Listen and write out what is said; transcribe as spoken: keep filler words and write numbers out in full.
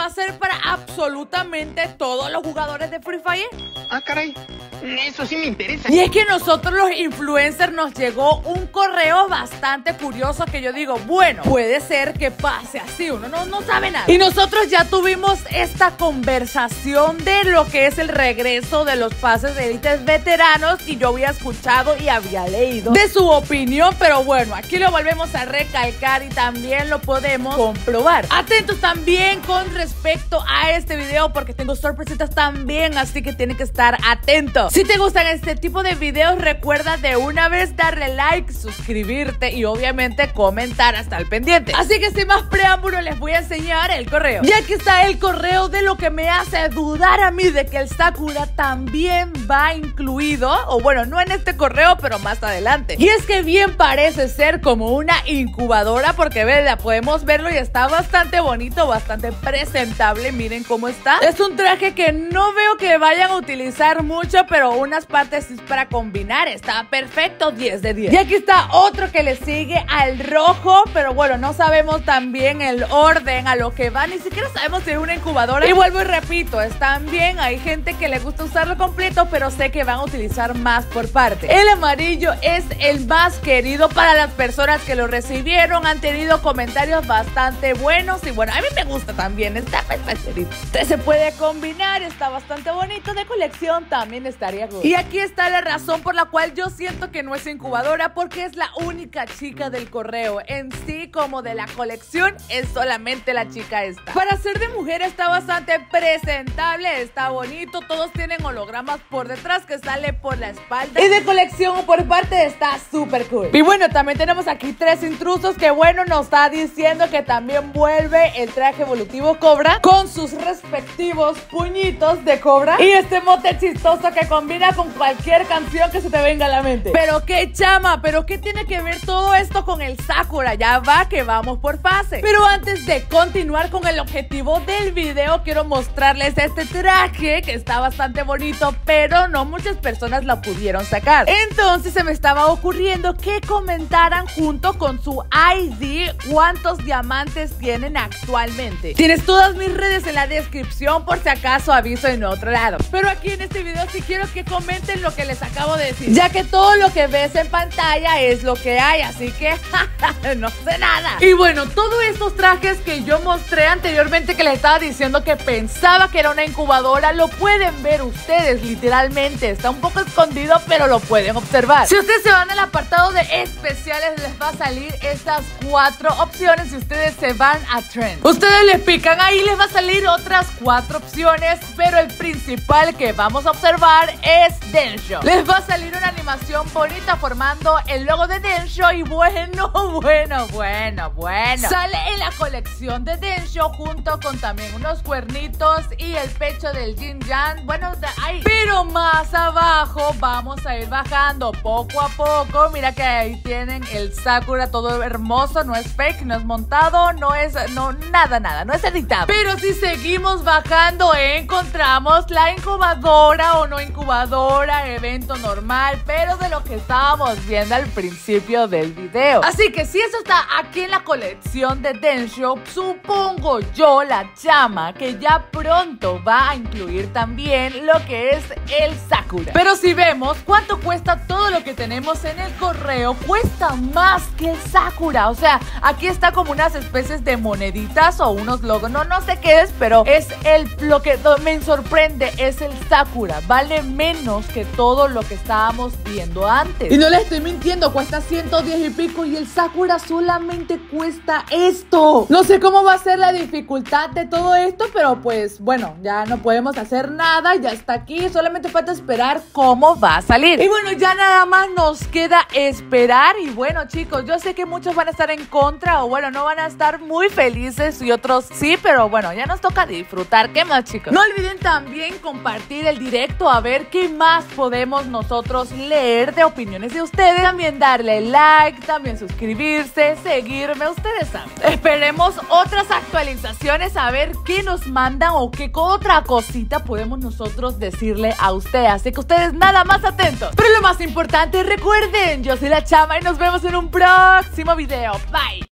a ser para absolutamente todos los jugadores de Free Fire. Ah, caray, eso sí me interesa. Y es que nosotros los influencers nos llegó un correo bastante curioso que yo digo, bueno, puede ser que pase así, uno no, no sabe nada. Y nosotros ya tuvimos esta conversación de lo que es el regreso de los pases de élites veteranos y yo había escuchado y había leído de su opinión, pero bueno, aquí lo volvemos a recalcar y también lo podemos comprobar. Atentos también con respecto a este video porque tengo sorpresitas también, así que tienen que estar atentos. Si te gustan este tipo de videos, recuerda de una vez darle like, suscribirte y obviamente comentar hasta el pendiente. Así que sin más preámbulo les voy a enseñar el correo. Y aquí está el correo de lo que me hace dudar a mí de que el Sakura también va incluido, o bueno, no en este correo, pero más adelante. Y es que bien parece ser como una incubadora porque ¿verdad? Podemos verlo y está bastante bonito, bastante presentable. Miren cómo está. Es un traje que no veo que vayan a utilizar mucho, pero unas partes es para combinar. Está perfecto, diez de diez. Y aquí está otro que le sigue al rojo, pero bueno, no sabemos también el orden a lo que va. Ni siquiera sabemos si es una incubadora. Y vuelvo y repito, están bien. Hay gente que le gusta usarlo completo, pero sé que van a utilizar más por parte. El amarillo es el más querido para las personas que lo recibieron. Han tenido comentarios bastante buenos y bueno, a mí me gusta también. Está perfecto. Se puede combinar, está bastante bonito. De colección también estaría good. Y aquí está la razón por la cual yo siento que no es incubadora, porque es la única chica del correo. En sí, como de la colección, es solamente la chica esta. Para ser de mujer está bastante presentable, está bonito. Todos tienen hologramas por detrás que sale por la espalda. Y de colección por parte está súper cool. Y bueno, también tenemos aquí tres intrusos que bueno, nos está diciendo que también vuelve el traje evolutivo Cobra con sus respectivos puñitos de cobra y este mote chistoso que combina con cualquier canción que se te venga a la mente. Pero qué chama, pero qué tiene que ver todo esto con el Sakura. Ya va que vamos por fase. Pero antes de continuar con el objetivo del video, quiero mostrarles este traje que está bastante bonito, pero no muchas personas lo pudieron sacar. Entonces se me estaba ocurriendo que comentaran junto con su I D cuántos diamantes tienen actualmente. Tienes todas mis redes en la descripción por si acaso aviso en otro lado. Pero aquí en este video sí quiero que comenten lo que les acabo de decir, ya que todo lo que ves en pantalla es lo que hay, así que no sé nada. Y bueno, todos estos trajes que yo mostré anteriormente, que les estaba diciendo que pensaba que era una incubadora, lo pueden ver ustedes literalmente. Está un poco escondido, pero lo pueden observar. Si ustedes se van al apartado de especiales, les va a salir estas cuatro opciones. Si ustedes se van a Trend, ustedes les pican ahí, les va a salir otras cuatro opciones, pero el principal que vamos a observar es Densho. Les va a salir una animación bonita formando el logo de Densho y bueno, bueno, bueno, bueno. Sale en la colección de Densho junto con también unos cuernitos y el pecho del Jin Yang. Bueno, de ahí. Pero más abajo vamos a ir bajando poco a poco. Mira que ahí tienen el Sakura todo hermoso. No es fake, no es montado, no es, no, nada, nada, no es editado. Pero si seguimos bajando encontramos la incubadora o no incubadora, evento normal, pero de lo que estábamos viendo al principio del video. Así que si eso está aquí en la colección de Densho, supongo yo, la chama, que ya pronto va a incluir también lo que es el Sakura. Pero si vemos cuánto cuesta todo lo que tenemos en el correo, cuesta más que el Sakura. O sea, aquí está como unas especies de moneditas o unos logos, no, no sé qué es, pero es el, lo que me sorprende es el Sakura. Vale menos que todo lo que estábamos viendo antes. Y no les estoy mintiendo, cuesta ciento diez y pico y el Sakura solamente cuesta esto. No sé cómo va a ser la dificultad de todo esto, pero pues bueno, ya no podemos hacer nada, ya está aquí, solamente falta esperar cómo va a salir. Y bueno, ya nada más nos queda esperar. Y bueno, chicos, yo sé que muchos van a estar en contra o bueno, no van a estar muy felices y otros sí, pero bueno, ya nos toca disfrutar. ¿Qué más, chicos? No olviden también compartir el directo a ver qué más podemos nosotros leer de opiniones de ustedes. También darle like, también suscribirse, seguirme, ustedes saben. Esperemos otras actualizaciones a ver qué nos mandan o qué otra cosita podemos nosotros decirle a ustedes. Así que ustedes nada más atentos. Pero lo más importante, recuerden, yo soy la Chama y nos vemos en un próximo video. Bye.